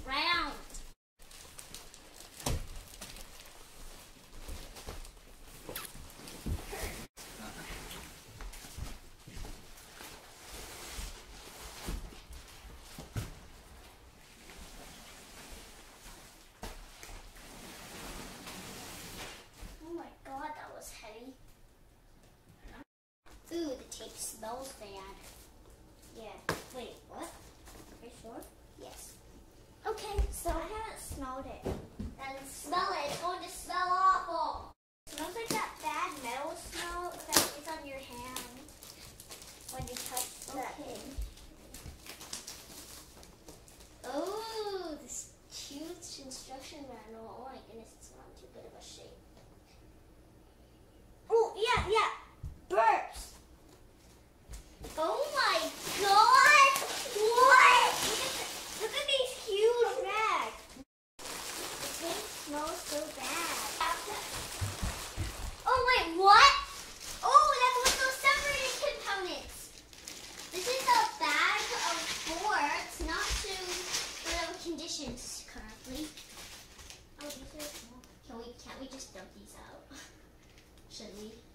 round. Oh my god, that was heavy. Ooh, the tape smells bad. Yeah. Wait, what? Are you sure? Yes. Okay, so I haven't smelled it. Then smell it. It's going to smell awful. It smells like that bad metal smell that is on your hand when you touch that thing. Oh, this huge instruction manual. Oh my goodness, it's not too good of a shape. Oh, yeah. Burps. Oh my god! What? Look at these huge rags. The tape smells so bad. Oh wait, what? Oh, that's what those separated components. This is a bag of boards, not to whatever conditions currently. Oh, these are small. Can't we just dump these out? Should we?